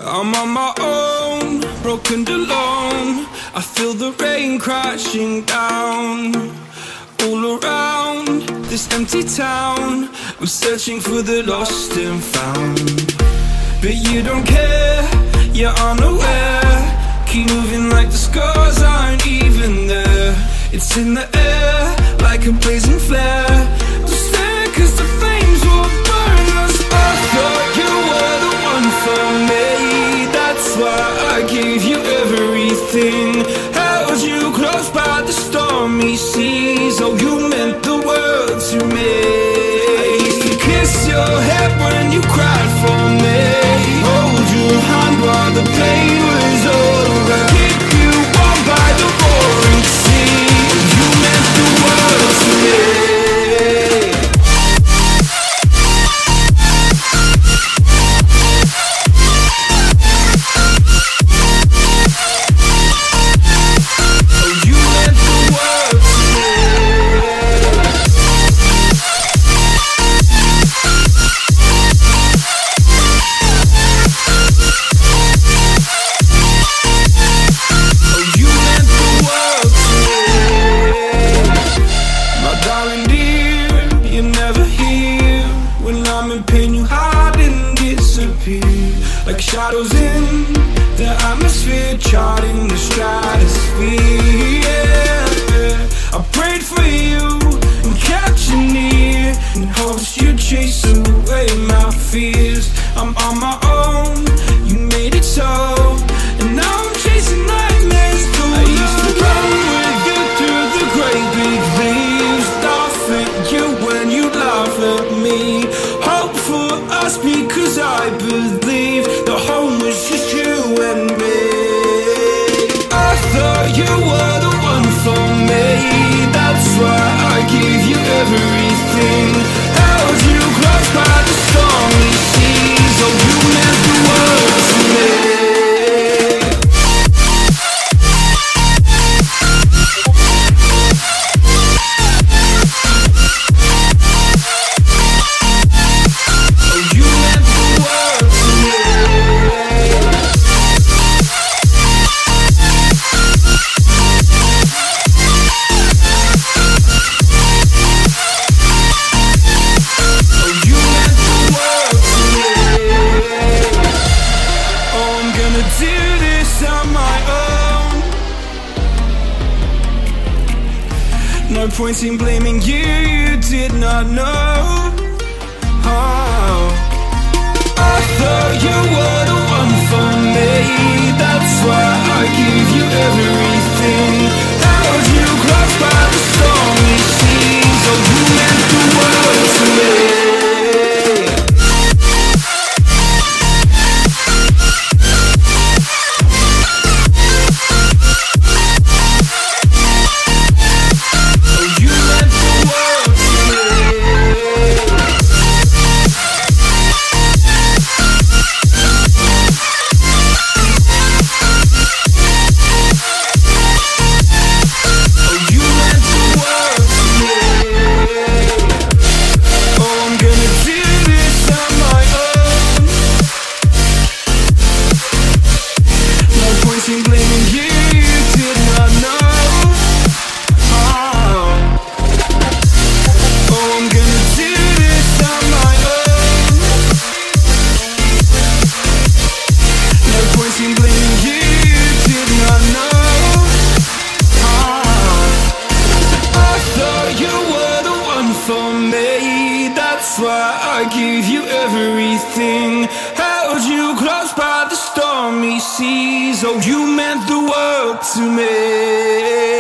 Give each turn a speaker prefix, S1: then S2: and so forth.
S1: I'm on my own, broken and alone. I feel the rain crashing down all around this empty town. I'm searching for the lost and found, but you don't care, you're unaware. Keep moving like the scars aren't even there. It's in the air like a blazing flare. Don't stare cause the flames will burn us. I thought you were the one for me. That's why I gave you everything. Held you close by the stormy seas. Oh, you meant the world to me. I used to kiss your head when you cried for me. Hold your hand while the pain was over. Keep you warm by the roaring sea. You meant the world to me. Like shadows in the atmosphere, charting the stratosphere. Yeah. I prayed for you and kept you near in hopes you'd chase away my fears. I'm on my own, you made it so, and now I'm chasing nightmares too. I used to run with you through the great big leaves, laugh at you when you laugh at me. Hope for us because I believe the home was just you and me. I thought you were the one for me. That's why I gave you everything. Held you close by the stormy seas. Oh, you meant the world to me. No point in blaming you, you did not know. Oh, I thought you were the one for me. That's why I gave you everything. Held you close by the stormy seas. Oh, you meant the world to me. That's why I gave you everything. Held you close by the stormy seas. Oh, you meant the world to me.